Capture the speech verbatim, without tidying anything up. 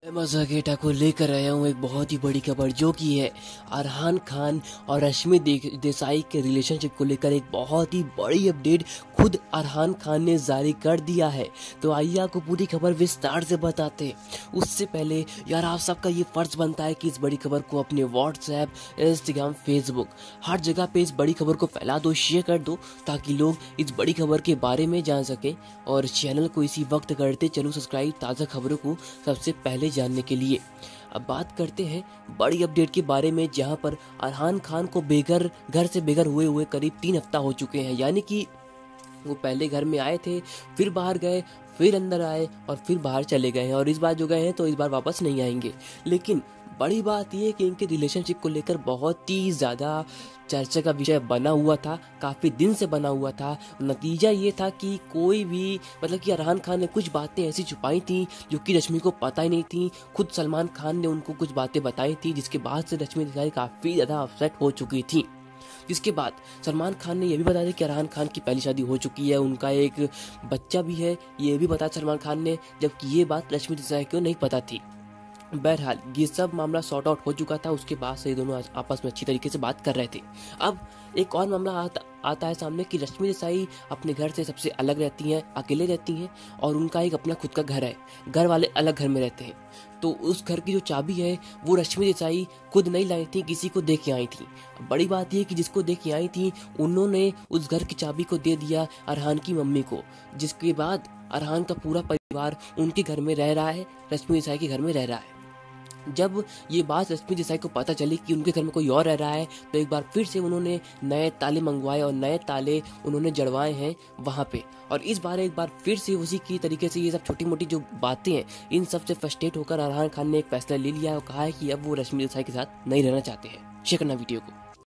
मजाकेटा को लेकर आया हूँ एक बहुत ही बड़ी खबर, जो कि है अरहान खान और रश्मि दे, देसाई के रिलेशनशिप को लेकर एक बहुत ही बड़ी अपडेट खुद अरहान खान ने जारी कर दिया है। तो आइए आपको पूरी खबर विस्तार से बताते हैं। उससे पहले यार आप सबका ये फर्ज बनता है कि इस बड़ी खबर को अपने व्हाट्सएप, इंस्टाग्राम, फेसबुक हर जगह पे इस बड़ी खबर को फैला दो, शेयर कर दो, ताकि लोग इस बड़ी खबर के बारे में जान सकें। और चैनल को इसी वक्त करते चलो सब्सक्राइब ताज़ा खबरों को सबसे पहले जानने के लिए। अब बात करते हैं बड़ी अपडेट के बारे में, जहां पर अरहान खान को बेघर घर से बेघर हुए हुए करीब तीन हफ्ता हो चुके हैं। यानी कि वो पहले घर में आए थे, फिर बाहर गए, फिर अंदर आए और फिर बाहर चले गए हैं, और इस बार जो गए हैं तो इस बार वापस नहीं आएंगे। लेकिन बड़ी बात यह है कि इनके रिलेशनशिप को लेकर बहुत ही ज़्यादा चर्चा का विषय बना हुआ था, काफ़ी दिन से बना हुआ था। नतीजा ये था कि कोई भी मतलब कि अरहान खान ने कुछ बातें ऐसी छुपाई थी जो कि रश्मि को पता ही नहीं थी। खुद सलमान खान ने उनको कुछ बातें बताई थी, जिसके बाद से रश्मि देसाई काफ़ी ज़्यादा अपसेट हो चुकी थी। जिसके बाद सलमान खान ने यह भी बताया था कि अरहान खान की पहली शादी हो चुकी है, उनका एक बच्चा भी है, ये भी बताया सलमान खान ने, जबकि ये बात रश्मि देसाई को नहीं पता थी। बहरहाल ये सब मामला सॉर्ट आउट हो चुका था। उसके बाद से ये दोनों आपस में अच्छी तरीके से बात कर रहे थे। अब एक और मामला आता, आता है सामने कि रश्मि देसाई अपने घर से सबसे अलग रहती हैं, अकेले रहती हैं, और उनका एक अपना खुद का घर है। घर वाले अलग घर में रहते हैं। तो उस घर की जो चाबी है वो रश्मि देसाई खुद नहीं लाई थी, किसी को दे के आई थी। बड़ी बात यह कि जिसको दे के आई थी उन्होंने उस घर की चाबी को दे दिया अरहान की मम्मी को, जिसके बाद अरहान का पूरा परिवार उनके घर में रह रहा है, रश्मि देसाई के घर में रह रहा है। जब ये बात रश्मि देसाई को पता चली कि उनके घर में कोई और रह रहा है, तो एक बार फिर से उन्होंने नए ताले मंगवाए और नए ताले उन्होंने जड़वाए हैं वहाँ पे। और इस बार एक बार फिर से उसी की तरीके से ये सब छोटी मोटी जो बातें हैं, इन सब से फ्रस्ट्रेट होकर अरहान खान ने एक फैसला ले लिया और कहा है कि अब वो रश्मि देसाई के साथ नहीं रहना चाहते हैं। शेयर करना वीडियो को।